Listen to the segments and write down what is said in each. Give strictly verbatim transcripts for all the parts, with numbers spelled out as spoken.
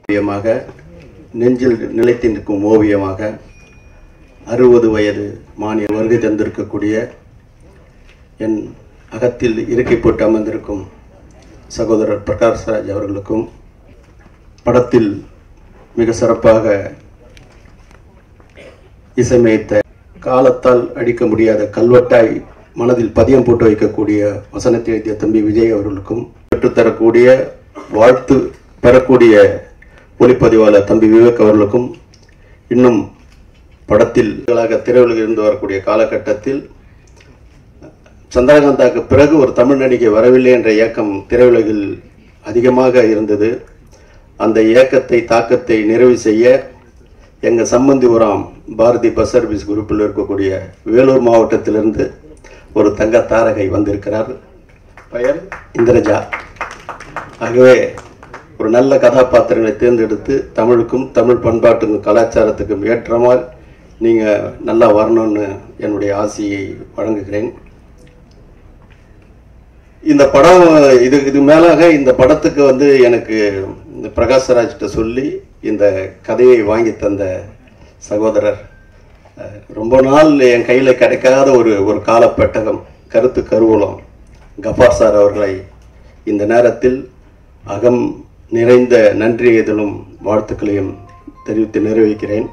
ஓவியமாக நெஞ்சில் நிலைத்து நிற்கும் ஓவியமாக அறுபது வயது மானிய வருகை தந்திருக்கக்கூடிய என் அகத்தில் இருக்கை போட்டு அமர்ந்திருக்கும் சகோதரர் பிரகாஷ்ராஜ் அவர்களுக்கும் படத்தில் மிக சிறப்பாக இசையமைத்த காலத்தால் அடிக்க முடியாத கல்வெட்டாய் மனதில் பதியம் போட்டு வைக்கக்கூடிய வசனத்தை எழுதிய தம்பி விஜய் அவர்களுக்கும் பெற்றுத்தரக்கூடிய வாழ்த்து பெறக்கூடிய ஒளிப்பதிவாளர் தம்பி விவேக் அவர்களுக்கும் இன்னும் படத்தில் திரையுலகில் இருந்து வரக்கூடிய காலகட்டத்தில் சந்திரகாந்தாக்கு பிறகு ஒரு தமிழ் நடிகை வரவில்லை என்ற இயக்கம் திரையுலகில் அதிகமாக இருந்தது. அந்த இயக்கத்தை தாக்கத்தை நிறைவு செய்ய எங்கள் சம்பந்திபுரம் பாரதி பஸ் சர்வீஸ் குரூப்பில் இருக்கக்கூடிய வேலூர் மாவட்டத்திலிருந்து ஒரு தங்க தாரகை வந்திருக்கிறார். பெயர் இந்திரஜா. ஆகவே ஒரு நல்ல கதாபாத்திரங்களை தேர்ந்தெடுத்து தமிழுக்கும் தமிழ் பண்பாட்டுக்கும் கலாச்சாரத்துக்கும் ஏற்றமால் நீங்கள் நல்லா வரணும்னு என்னுடைய ஆசையை வழங்குகிறேன். இந்த படம் இது இது மேலாக இந்த படத்துக்கு வந்து எனக்கு இந்த பிரகாஷ்ராஜ்கிட்ட சொல்லி இந்த கதையை வாங்கி தந்த சகோதரர், ரொம்ப நாள் என் கையில் கிடைக்காத ஒரு ஒரு காலப்பெட்டகம் கருத்து கருவூலம் கஃபார் சார் அவர்களை இந்த நேரத்தில் அகம் நிறைந்த நன்றியதலும் வாழ்த்துக்களையும் தெரிவித்து நிறைவேற்கிறேன்.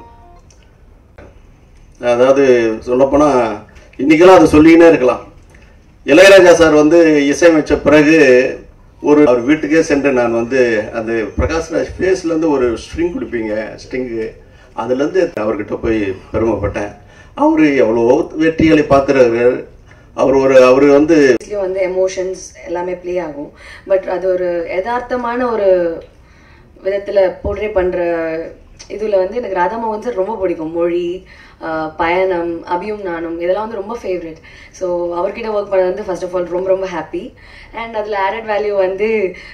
அதாவது சொல்லப்போனால் இன்றைக்கெல்லாம் அதை சொல்லிக்கினே இருக்கலாம். இளையராஜா சார் வந்து இசையமைச்ச பிறகு ஒரு அவர் வீட்டுக்கே சென்று நான் வந்து அந்த பிரகாஷ்ராஜ் ஃபேஸ்லேருந்து ஒரு ஸ்ட்ரிங் கொடுப்பீங்க ஸ்ட்ரிங்கு, அதுலேருந்து அவர்கிட்ட போய் பெருமைப்பட்டேன். அவர் எவ்வளோ வெற்றிகளை பார்த்துருக்காரு. அவர் ஒரு அவர் வந்து வந்து எமோஷன்ஸ் எல்லாமே ப்ளே ஆகும். பட் அது ஒரு யதார்த்தமான ஒரு விதத்தில் போர்ட்ரே பண்ணுற இதில் வந்து எனக்கு ராதா மோகன் சார் ரொம்ப பிடிக்கும். மொழி, பயணம், அபியும் நானும் இதெல்லாம் வந்து ரொம்ப ஃபேவரட். ஸோ அவர்கிட்ட ஒர்க் பண்ணது வந்து ஃபர்ஸ்ட் ஆஃப் ஆல் ரொம்ப ரொம்ப ஹாப்பி. அண்ட் அதில் ஆடட் வேல்யூ வந்து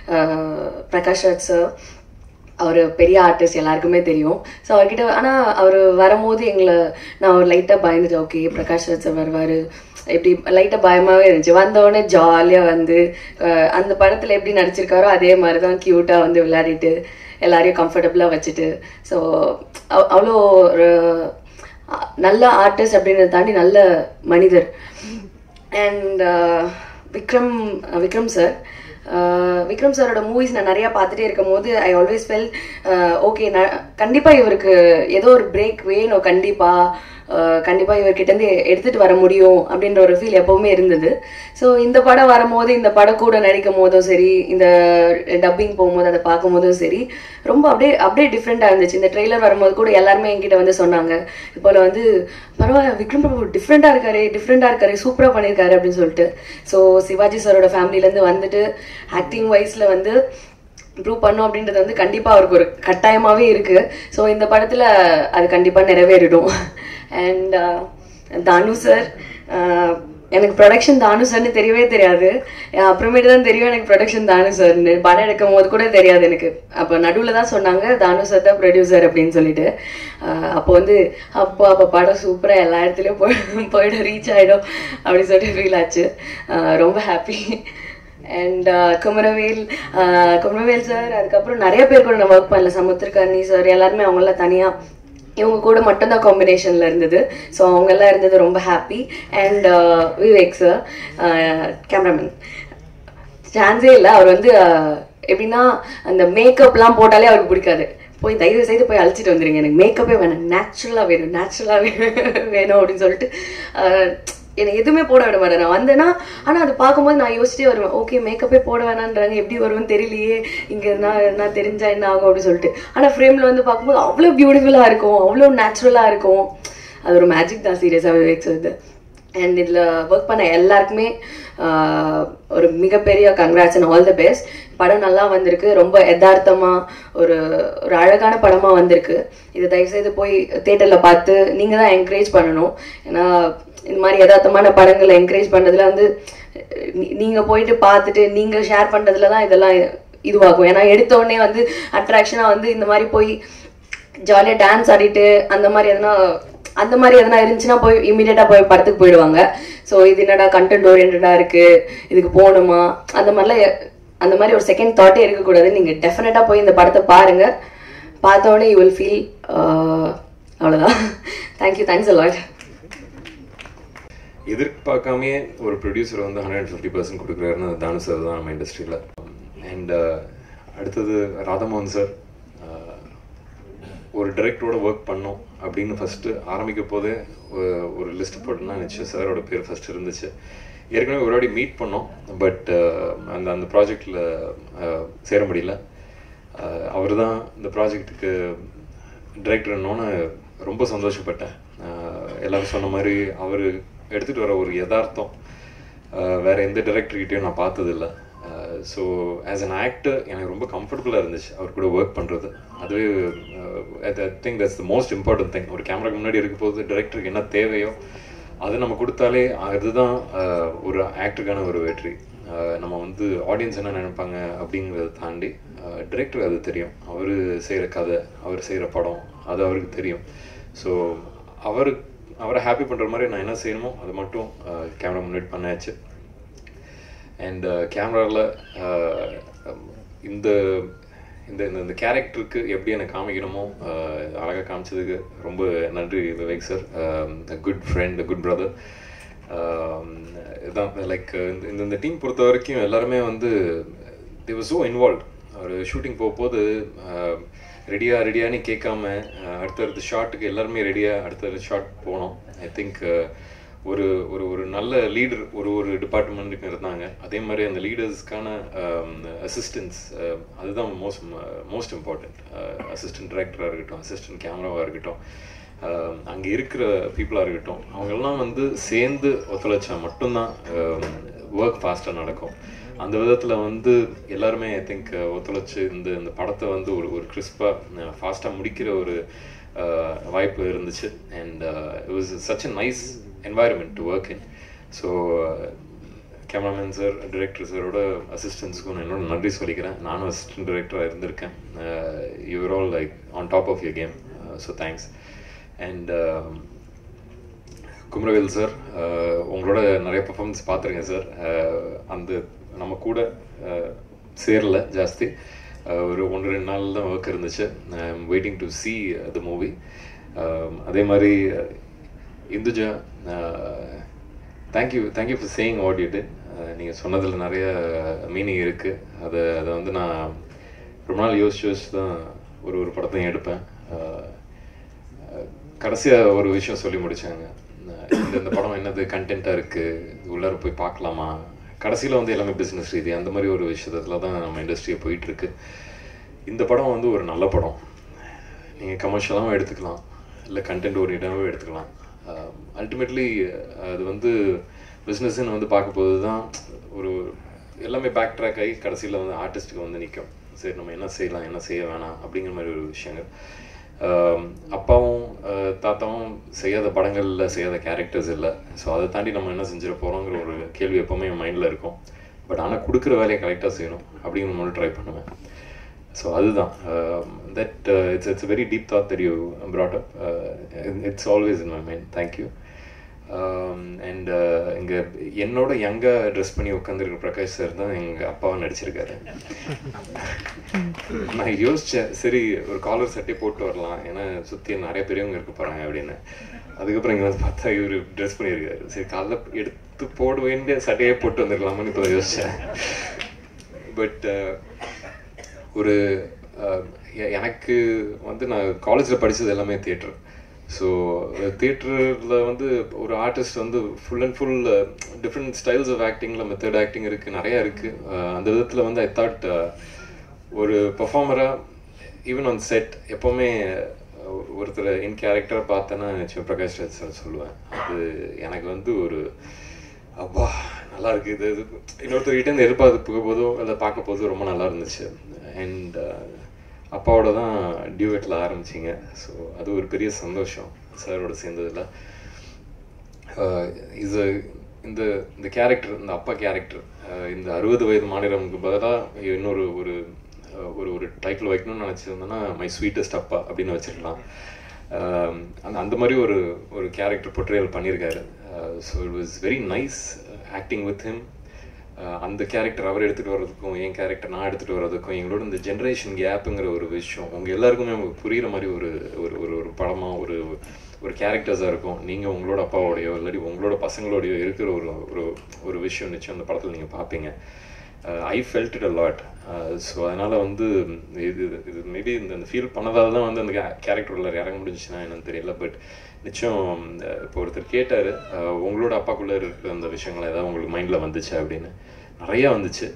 பிரகாஷ்ராஜ் சார், அவர் பெரிய ஆர்டிஸ்ட் எல்லாருக்குமே தெரியும். ஸோ அவர்கிட்ட ஆனால் அவர் வரும்போது எங்களை நான் ஒரு லைட்டாக பயந்துட்டேன். ஓகே பிரகாஷ்ராஜ் சார் வருவார், எப்படி லைட்டாக பயமாகவே இருந்துச்சு. வந்தவுடனே ஜாலியாக வந்து அந்த படத்தில் எப்படி நடிச்சிருக்காரோ அதே மாதிரி தான் க்யூட்டாக வந்து விளையாடிட்டு எல்லாரையும் கம்ஃபர்டபுளாக வச்சுட்டு, ஸோ அவ்வளோ ஒரு நல்ல ஆர்டிஸ்ட் அப்படின்றத தாண்டி நல்ல மனிதர். அண்ட் விக்ரம் விக்ரம் சார் விக்ரம் சாரோட மூவிஸ் நான் நிறையா பார்த்துட்டே இருக்கும் போது ஐ ஆல்வேஸ் ஃபெல் ஓகே நான் கண்டிப்பாக இவருக்கு ஏதோ ஒரு பிரேக் வேணும், கண்டிப்பாக கண்டிப்பாக இவர்கிட்டேருந்து எடுத்துகிட்டு வர முடியும் அப்படின்ற ஒரு ஃபீல் எப்போவுமே இருந்தது. ஸோ இந்த படம் வரும்போது இந்த படம் கூட நடிக்கும் போதும் சரி, இந்த டப்பிங் போகும்போது அதை பார்க்கும் போதும் சரி, ரொம்ப அப்படியே அப்படியே டிஃப்ரெண்ட்டாக இருந்துச்சு. இந்த ட்ரெய்லர் வரும்போது கூட எல்லாருமே என்கிட்ட வந்து சொன்னாங்க, இப்போல வந்து பரவாயில்ல விக்ரம் பிரபு டிஃப்ரெண்ட்டாக இருக்காரு டிஃப்ரெண்ட்டாக இருக்காரு சூப்பராக பண்ணியிருக்காரு அப்படின்னு சொல்லிட்டு. ஸோ சிவாஜி சாரோட ஃபேமிலியிலேருந்து வந்துட்டு ஆக்டிங் வைஸில் வந்து ப்ரூவ் பண்ணும் அப்படின்றது வந்து கண்டிப்பாக அவருக்கு ஒரு கட்டாயமாகவே இருக்குது. ஸோ இந்த படத்தில் அது கண்டிப்பாக நிறைவேறிடும். அண்ட் தானு சார், எனக்கு ப்ரொடக்ஷன் தானு சார்னு தெரியவே தெரியாது. அப்புறமேட்டு தான் தெரியும் எனக்கு ப்ரொடக்ஷன் தானு சார்னு. படம் எடுக்கும் போது கூட தெரியாது எனக்கு. அப்போ நடுவில் தான் சொன்னாங்க தானு சார் தான் ப்ரொடியூசர் அப்படின்னு சொல்லிட்டு. அப்போ வந்து அப்போ அப்போ படம் சூப்பராக எல்லா இடத்துலையும் போய் போய்டும் ரீச் ஆகிடும் அப்படின்னு சொல்லிட்டு ஃபீல் ஆச்சு. ரொம்ப happy. And Kumaravel Kumaravel sir, அதுக்கப்புறம் நிறைய பேர் கூட நான் ஒர்க் பண்ணல. சமுத்திரகர்ணி சார் எல்லாருமே அவங்களாம் தனியாக இவங்க கூட மட்டும்தான் காம்பினேஷனில் இருந்தது. ஸோ அவங்கெல்லாம் இருந்தது ரொம்ப happy. And Vivek sir cameraman சான்ஸே இல்லை. அவர் வந்து எப்படின்னா அந்த மேக்கப்லாம் போட்டாலே அவருக்கு பிடிக்காது. போய் தயவு செய்து போய் அழைச்சிட்டு வந்துடுங்க, எனக்கு மேக்கப்பே வேணும், நேச்சுரலாக வேணும் நேச்சுரலாக வேணும் அப்படின்னு சொல்லிட்டு எனக்கு எதுவுமே போட விட மாட்டேன். நான் வந்தேன்னா ஆனால் அது பார்க்கும்போது நான் யோசிச்சிட்டே வருவேன், ஓகே மேக்கப்பே போட வேணான்றாங்க, எப்படி வருவேன்னு தெரியலையே, இங்கே நான் நான் தெரிஞ்சா என்ன ஆகும் அப்படின்னு சொல்லிட்டு. ஆனால் ஃப்ரேமில் வந்து பார்க்கும்போது அவ்வளோ பியூட்டிஃபுல்லாக இருக்கும், அவ்வளோ நேச்சுரலாக இருக்கும். அது ஒரு மேஜிக் தான் சீரியஸாக விவேக் சார். அண்ட் இதில் ஒர்க் பண்ண எல்லாருக்குமே ஒரு மிகப்பெரிய congrats and all the best. படம் நல்லா வந்திருக்கு, ரொம்ப யதார்த்தமாக ஒரு ஒரு அழகான படமாக வந்திருக்கு. இதை தயவுசெய்து போய் தேட்டரில் பார்த்து நீங்கள் தான் என்கரேஜ் பண்ணணும். ஏன்னா இந்த மாதிரி யதார்த்தமான படங்களை என்கரேஜ் பண்ணுறதுல வந்து நீங்கள் போயிட்டு பார்த்துட்டு நீங்கள் ஷேர் பண்ணுறதுல தான் இதெல்லாம் இதுவாகும். ஏன்னா எடுத்த உடனே வந்து அட்ராக்ஷனாக வந்து இந்த மாதிரி போய் ஜாலியாக டான்ஸ் ஆடிட்டு அந்த மாதிரி எதனா அந்த மாதிரி எதனா இருந்துச்சுன்னா போய் இமீடியட்டாக போய் படத்துக்கு போயிடுவாங்க. ஸோ இது என்னடா கண்டென்ட் ஓரியன்டாக இருக்குது, இதுக்கு போகணுமா, அந்த மாதிரிலாம் அந்த மாதிரி ஒரு செகண்ட் தாட்டே இருக்கக்கூடாது. நீங்கள் டெஃபினட்டாக போய் இந்த படத்தை பாருங்கள். பார்த்தோடனே யூ வில் ஃபீல் அவ்வளோதான். Thank you, thanks a lot. எதிர்பார்க்காமே ஒரு ப்ரொடியூசர் வந்து ஹண்ட்ரட் அண்ட் ஃபிஃப்டி பர்சன்ட் கொடுக்குறாருன்னு தானு சார் தான் நம்ம இண்டஸ்ட்ரியில். அண்ட் அடுத்தது ராதாமோகன் சார். ஒரு டைரக்டரோட ஒர்க் பண்ணோம் அப்படின்னு ஃபஸ்ட்டு ஆரம்பிக்க போதே ஒரு லிஸ்ட் போட்டோம்னா நிச்சயம் சாரோட பேர் ஃபஸ்ட்டு இருந்துச்சு. ஏற்கனவே ஒரு வாட்டி மீட் பண்ணோம், பட் அந்த அந்த ப்ராஜெக்டில் சேர முடியல. அவர் தான் இந்த ப்ராஜெக்டுக்கு டைரக்டர்னோன்னு ரொம்ப சந்தோஷப்பட்டேன். எல்லோரும் சொன்ன மாதிரி அவர் எடுத்துகிட்டு வர ஒரு யதார்த்தம் வேறு எந்த டைரக்டர்கிட்டையும் நான் பார்த்ததில்லை. ஸோ ஆஸ் அன் ஆக்டர் எனக்கு ரொம்ப கம்ஃபர்டபுளாக இருந்துச்சு அவர் கூட ஒர்க் பண்ணுறது. அதுவே I think that's the most important thing. ஒரு கேமராக்கு முன்னாடி இருக்க போது டைரக்டருக்கு என்ன தேவையோ அது நம்ம கொடுத்தாலே அதுதான் ஒரு ஆக்டருக்கான ஒரு வெற்றி. நம்ம வந்து ஆடியன்ஸ் என்ன நினைப்பாங்க அப்படிங்கிறத தாண்டி டைரக்டர் அது தெரியும். அவர் செய்கிற கதை, அவர் செய்கிற படம், அது அவருக்கு தெரியும். ஸோ அவர் அவரை ஹாப்பி பண்ணுற மாதிரி நான் என்ன செய்யணுமோ அது மட்டும் கேமரா முன்னாடி பண்ணாச்சு. அண்ட் கேமராவில் இந்த இந்த இந்த கேரக்டருக்கு எப்படி எனக்கு காமிக்கணுமோ அழகாக காமிச்சதுக்கு ரொம்ப நன்றி Vivek sir. Good friend, good brother. இதான் லைக் இந்த இந்த டீம் பொறுத்த வரைக்கும் எல்லாருமே வந்து தே வாஸ் ஸோ இன்வால்வ். ஒரு ஷூட்டிங் போகும்போது ரெடியாக ரெடியானு கேட்காம அடுத்தடுத்த ஷாட்டுக்கு எல்லாருமே ரெடியாக அடுத்தடுத்த ஷாட் போனோம். ஐ திங்க் ஒரு ஒரு ஒரு நல்ல லீடர் ஒரு ஒரு டிபார்ட்மெண்ட்டுக்கு இருந்தாங்க. அதே மாதிரி அந்த லீடர்ஸ்க்கான அசிஸ்டன்ஸ் அதுதான் மோஸ்ட் மோஸ்ட் இம்பார்ட்டண்ட். அசிஸ்டன்ட் டைரக்டராக இருக்கட்டும், அசிஸ்டன்ட் கேமராவாக இருக்கட்டும், அங்கே இருக்கிற பீப்புளாக இருக்கட்டும், அவங்கெல்லாம் வந்து சேர்ந்து ஒத்துழைச்சா மட்டும்தான் ஒர்க் ஃபாஸ்ட்டாக நடக்கும். அந்த விதத்தில் வந்து எல்லாருமே ஐ திங்க் ஒத்துழைச்சி இந்த இந்த படத்தை வந்து ஒரு ஒரு கிறிஸ்பாக ஃபாஸ்ட்டாக முடிக்கிற ஒரு வாய்ப்பு இருந்துச்சு. And it was such a nice environment to work in. So cameraman sir, director சாரோட அசிஸ்டன்ஸுக்கும் நான் என்னோட நன்றி சொல்லிக்கிறேன். நானும் அசிஸ்டன்ட் டைரக்டராக இருந்திருக்கேன். You're all like on top of your game. So thanks. And Kumaravel sir, உங்களோட நிறைய பர்ஃபார்மன்ஸ் பார்த்துருக்கேன் சார். அந்த நம்ம கூட சேரல ஜாஸ்தி, ஒரு ஒன்று ரெண்டு நாள் தான் ஒர்க் இருந்துச்சு. I am waiting to see the movie. அதே மாதிரி Induja, thank you thank you for saying what you did. நீங்கள் சொன்னதில் நிறைய மீனிங் இருக்குது. அதை அதை வந்து நான் ரொம்ப நாள் யோசிச்சு யோசிச்சு தான் ஒரு ஒரு படத்தையும் எடுப்பேன். கடைசியாக ஒரு விஷயம் சொல்லி முடித்தாங்க. இந்த இந்த படம் என்னது கண்டென்ட்டாக இருக்குது, உள்ளார போய் பார்க்கலாமா. கடைசியில் வந்து எல்லாமே பிஸ்னஸ் ரீதி அந்த மாதிரி ஒரு விஷயத்தில் தான் நம்ம இண்டஸ்ட்ரியை போயிட்டுருக்கு. இந்த படம் வந்து ஒரு நல்ல படம். நீங்கள் கமர்ஷியலாகவும் எடுத்துக்கலாம், இல்லை கண்டென்ட் ஓரியன்டாகவும் எடுத்துக்கலாம். அல்டிமேட்லி அது வந்து பிஸ்னஸ்ன்னு வந்து பார்க்கும்போது தான் ஒரு எல்லாமே பேக் ட்ராக் ஆகி கடைசியில் வந்து ஆர்டிஸ்ட்டுக்கு வந்து நிற்கும். சரி நம்ம என்ன செய்யலாம், என்ன செய்ய வேணாம் அப்படிங்கிற மாதிரி ஒரு விஷயங்கள். அப்பாவும் தாத்தாவும் செய்யாத படங்களில் செய்யாத கேரக்டர்ஸ் இல்லை. ஸோ அதை தாண்டி நம்ம என்ன செஞ்சிட போகிறோங்கிற ஒரு கேள்வி எப்போவுமே என் மைண்டில் இருக்கும். பட் ஆனால் கொடுக்குற வேலையை கரெக்டாக செய்யணும் அப்படிங்கிற மாதிரி ட்ரை பண்ணுவேன். ஸோ அதுதான் that it's it's very deep thought that you brought up. It's always in my mind. Thank you. And இங்கே என்னோட யங்காக ட்ரெஸ் பண்ணி உட்காந்துருக்க பிரகாஷ் சார் தான் எங்கள் அப்பாவை நடிச்சிருக்காரு. நான் யோசித்தேன், சரி ஒரு காலர் சட்டை போட்டு வரலாம், ஏன்னா சுற்றி நிறைய பெரியவங்க இருக்க போகிறாங்க அப்படின்னு. அதுக்கப்புறம் இங்கே வந்து பார்த்தா இவர் ட்ரெஸ் பண்ணியிருக்காரு. சரி காலைல எடுத்து போட வேண்டிய சட்டையே போட்டு வந்துருக்கலாமான்னு இப்போ யோசித்தேன். பட் ஒரு எனக்கு வந்து நான் காலேஜில் படித்தது எல்லாமே தியேட்டர். ஸோ தியேட்டரில் வந்து ஒரு ஆர்டிஸ்ட் வந்து full and full different styles of ஆக்டிங்கில் மெத்தட் ஆக்டிங் இருக்குது, நிறையா இருக்குது. அந்த விதத்தில் வந்து ஐ தாட் ஒரு பர்ஃபார்மராக ஈவன் ஆன் செட் எப்போவுமே ஒருத்தர் இன் கேரக்டரை பார்த்தேன்னா நிச்சயம் பிரகாஷ் ராஜ் சார் சொல்லுவேன். அது எனக்கு வந்து ஒரு அப்பா நல்லா இருக்குது. இது இன்னொருத்தர்கிட்ட எதிர்பார்ப்பு போதோ இல்லை பார்க்க போதோ ரொம்ப நல்லா இருந்துச்சு. அண்ட் அப்பாவோட தான் டியூவேட்டில் ஆரம்பிச்சிங்க. ஸோ அது ஒரு பெரிய சந்தோஷம் சாரோட சேர்ந்ததில். இது இந்த இந்த கேரக்டர், இந்த அப்பா கேரக்டர், இந்த அறுபது வயது மாநிலமுக்கு பதிலாக இன்னொரு ஒரு ஒரு ஒரு டைட்டில் வைக்கணும்னு நினச்சிருந்தேன்னா மை ஸ்வீட்டஸ்ட் அப்பா அப்படின்னு வச்சிருக்கலாம். அந்த அந்த மாதிரி ஒரு ஒரு கேரக்டர் பொர்ட்ரேயல் பண்ணியிருக்காரு. So it was very nice acting with him. அந்த கேரக்டர் அவர் எடுத்துகிட்டு வர்றதுக்கும் என் கேரக்டர் நான் எடுத்துகிட்டு வர்றதுக்கும் எங்களோட இந்த ஜென்ரேஷன் கேப்புங்கிற ஒரு விஷயம் உங்கள் எல்லாருக்குமே உங்களுக்கு புரிகிற மாதிரி ஒரு ஒரு ஒரு ஒரு படமாக ஒரு ஒரு கேரக்டர்ஸாக இருக்கும். நீங்கள் உங்களோட அப்பாவோடையோ இல்லாட்டி உங்களோட பசங்களோடையோ இருக்கிற ஒரு ஒரு ஒரு விஷயம் நிச்சயம் அந்த படத்தில் நீங்கள் பார்ப்பீங்க. I felt it a lot. So அதனால் வந்து இது இது மேபி இந்த ஃபீல் பண்ணதால் தான் வந்து அந்த கேரக்டர் உள்ள இறங்க முடிஞ்சுச்சுன்னா என்னன்னு தெரியல. பட் நிச்சயம் இப்போ ஒருத்தர் கேட்டார் உங்களோட அப்பாக்குள்ளே இருக்கிற அந்த விஷயங்கள் ஏதாவது உங்களுக்கு மைண்டில் வந்துச்சு அப்படின்னு. நிறையா வந்துச்சு.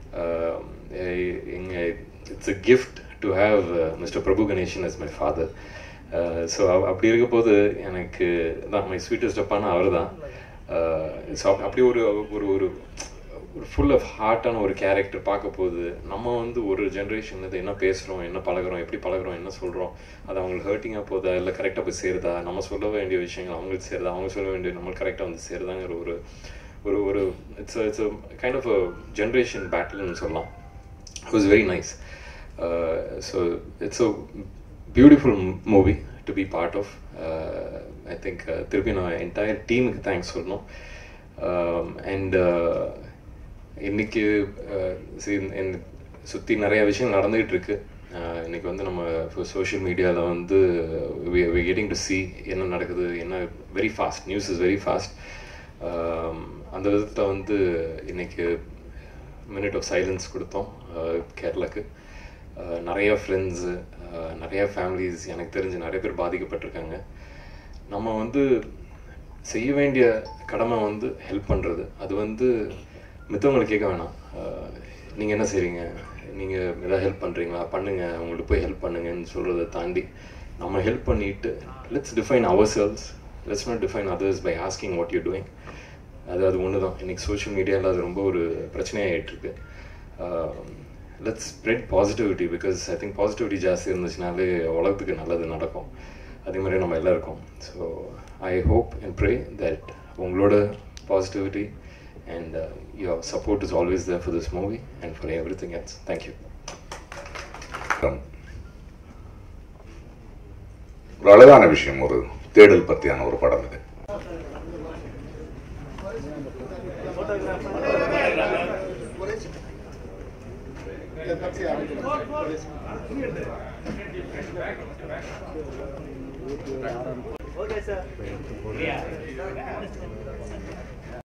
எங்கள் it's a gift to have mister Prabhu Ganesan as my father. So அப்படி இருக்க போது எனக்கு தான் மை ஸ்வீட்டஸ்ட் அப்பான அவர் தான். ஸோ அப்படி ஒரு ஒரு ஒரு ஒரு ஃபுல் ஆஃப் ஹார்ட்டான ஒரு கேரக்டர் பார்க்க போகுது. நம்ம வந்து ஒரு ஜென்ரேஷன் இது என்ன பேசுகிறோம், என்ன பழகிறோம், எப்படி பழகிறோம், என்ன சொல்கிறோம், அது அவங்களுக்கு ஹர்ட்டிங்காக போதா இல்லை கரெக்டாக போய் சேருதா, நம்ம சொல்ல வேண்டிய விஷயங்கள் அவங்களுக்கு சேருதா, அவங்க சொல்ல வேண்டிய நம்மளுக்கு கரெக்டாக வந்து சேருதாங்கிற ஒரு ஒரு ஒரு it's it's kind of a generation பேட்டில்னு சொல்லலாம். It was very nice. So it's a beautiful movie to be part of. I think திருப்பி நான் என்டையர் டீமுக்கு தேங்க்ஸ் சொல்லணும். அண்ட் இன்றைக்கி என் சுற்றி நிறையா விஷயம் நடந்துகிட்டு இருக்கு. இன்றைக்கி வந்து நம்ம சோஷியல் மீடியாவில் வந்து வி கெட்டிங் டு சி என்ன நடக்குது, என்ன very fast, news is very fast. அந்த விதத்தில் வந்து இன்றைக்கி மினிட் ஆஃப் சைலன்ஸ் கொடுத்தோம் கேரளாவுக்கு. நிறையா ஃப்ரெண்ட்ஸு, நிறையா ஃபேமிலிஸ் எனக்கு தெரிஞ்சு நிறைய பேர் பாதிக்கப்பட்டிருக்காங்க. நம்ம வந்து செய்ய வேண்டிய கடமை வந்து ஹெல்ப் பண்ணுறது. அது வந்து மித்தவங்களுக்கு கேட்க வேணாம். நீங்கள் என்ன செய்கிறீங்க, நீங்கள் எதாவது ஹெல்ப் பண்ணுறீங்களா, பண்ணுங்கள், அவங்களுக்கு போய் ஹெல்ப் பண்ணுங்கன்னு சொல்கிறத தாண்டி நம்ம ஹெல்ப் பண்ணிவிட்டு let's define ourselves, let's not define others by asking what you doing. அது அது ஒன்று தான். இன்றைக்கி சோஷியல் மீடியாவில் அது ரொம்ப ஒரு பிரச்சனையாகிட்டுருக்கு. Let's spread positivity, because I think positivity ஜாஸ்தி இருந்துச்சுனாலே உலகத்துக்கு நல்லது நடக்கும். அதே மாதிரி நம்ம எல்லாருக்கும். So I hope and pray that உங்களோட positivity and uh, your support is always there for this movie and for everything else. Thank you. ஒரு அழகான விஷயம், ஒரு தேடல் பற்றியான ஒரு படம் இது. Okay, sir. Yeah.